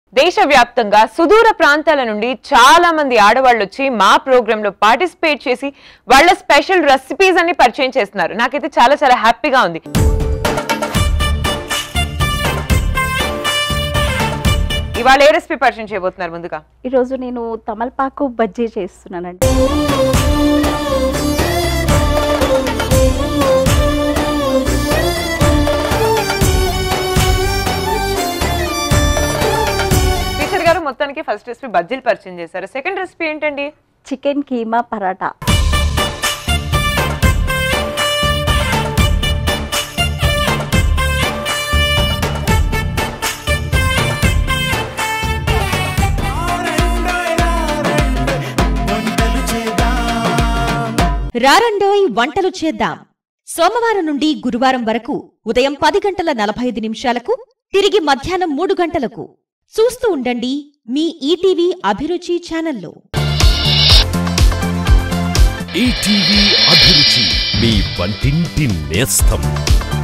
దేశవ్యాప్తంగా సుదూర ప్రాంతాల నుండి చాలా మంది ఆడవాళ్ళు వచ్చి మా ప్రోగ్రామ్ లో పార్టిసిపేట్ చేసి వాళ్ళ స్పెషల్ రెసిపీస్ అన్ని పరిచయం చేస్తున్నారు. నాకైతే చాలా చాలా హ్యాపీగా ఉంది. ఇవాళ ఏ రెసిపీ పరిచయం చేయబోతున్నారు? ముందుగా ఈ రోజు నేను తమలపాకు బజ్జీ చేస్తున్నానండి. మొత్తానికి ఫస్ట్ రెసిపీ బజ్జీలు పరిచయం చేశారు. సెకండ్ రెసిపీ ఏంటండి? చికెన్ కీమా పరాటా. రారండోయ్ వంటలు చేద్దాం. సోమవారం నుండి గురువారం వరకు ఉదయం 10:45 తిరిగి మధ్యాహ్నం 3 గంటలకు చూస్తూ ఉండండి మీ ఈటీవీ అభిరుచి ఛానల్లో. ఈటీవీ అభిరుచి, మీ వంటింటి నేస్తం.